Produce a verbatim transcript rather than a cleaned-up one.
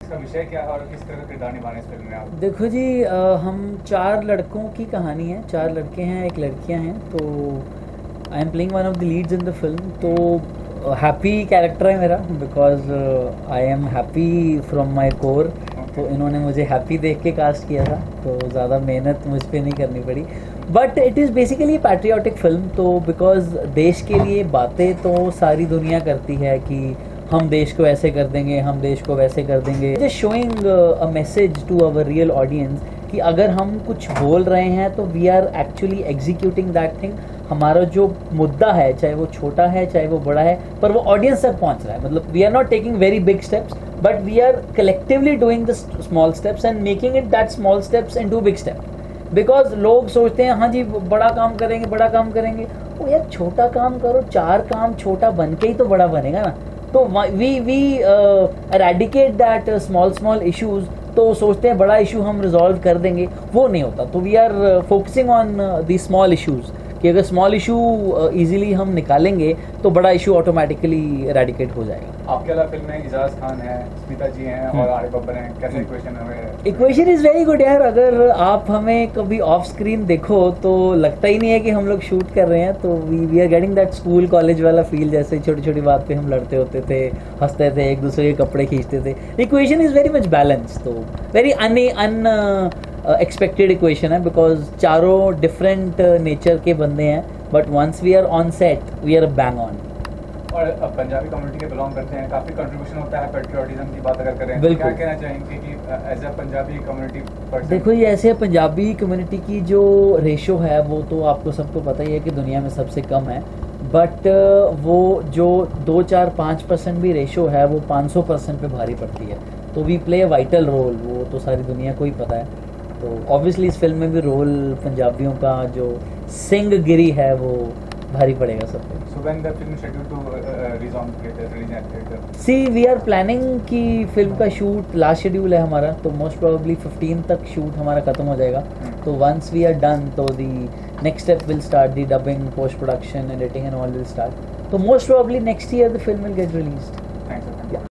इसका विषय क्या है और किस तरह का किरदार निभाना है इस फिल्म में आप? देखो जी, अ, हम चार लड़कों की कहानी है, चार लड़के हैं, एक लड़कियां हैं। तो I am playing one of the leads in the film. तो हैप्पी कैरेक्टर है मेरा, because I am happy from my core. तो इन्होंने मुझे हैप्पी देख के कास्ट किया था, तो ज़्यादा मेहनत मुझ पर नहीं करनी पड़ी। But it is basically patriotic film. तो बिकॉज देश के लिए बातें तो सारी दुनिया करती है कि हम देश को ऐसे कर देंगे, हम देश को वैसे कर देंगे। Just showing a message to our real audience कि अगर हम कुछ बोल रहे हैं तो we are actually executing that thing. हमारा जो मुद्दा है, चाहे वो छोटा है चाहे वो बड़ा है, पर वो ऑडियंस तक पहुंच रहा है। मतलब we are not taking very big steps, but we are collectively doing the small steps and making it that small steps into big step. Because लोग सोचते हैं हाँ जी बड़ा काम करेंगे, बड़ा काम करेंगे। वो यार छोटा काम करो, चार काम छोटा बन के ही तो बड़ा बनेगा ना। तो we we eradicate that small small issues. तो सोचते हैं बड़ा इशू हम रिजॉल्व कर देंगे, वो नहीं होता। तो we are focusing on the small issues कि अगर स्मॉल इशू इजीली हम निकालेंगे तो बड़ा इशू ऑटोमेटिकली एरेडिकेट हो जाएगा। आपके अलावा फिल्म में इजाज खान है, स्मिता जी हैं और आरिफ बब्बर हैं। कैसा इक्वेशन है? इक्वेशन इज़ वेरी गुड यार। अगर आप हमें कभी ऑफ स्क्रीन देखो तो लगता ही नहीं है कि हम लोग शूट कर रहे हैं। तो we we are getting that school college वाला फील, जैसे छोटी छोटी बात पे हम लड़ते होते थे, हंसते थे, एक दूसरे के कपड़े खींचते थे। Equation is very much balance. तो very un unexpected equation है, बिकॉज चारों डिफरेंट नेचर के बंदे हैं, but once we are on set we are bang on. और अब पंजाबी कम्युनिटी के बिलोंग करते हैं, काफ़ी कंट्रीब्यूशन होता है पैट्रियोटिज्म की बात अगर करें। बिल्कुल। क्या कहना चाहेंगे कि as a Punjabi community person? देखो ये ऐसे पंजाबी कम्युनिटी की जो रेशो है वो तो आपको सबको पता ही है कि दुनिया में सबसे कम है। बट वो जो दो चार पाँच परसेंट भी रेशो है वो पाँच सौ परसेंट पे भारी पड़ती है। तो we play a vital role, वो तो सारी दुनिया को ही पता है। तो ऑब्वियसली इस फिल्म में भी रोल पंजाबियों का जो सिंह गिरी है वो भारी पड़ेगा सबको। So when the film scheduled to uh, uh, release on theater, release at theater? See we are planning कि फिल्म का शूट लास्ट शेड्यूल है हमारा, तो मोस्ट प्रोबेबली फिफ्टीन तक शूट हमारा खत्म हो जाएगा। तो वंस वी आर डन तो the next step will start, the dubbing, post production, editing and all will start. तो most probably next year the film will get released. Thanks, sir.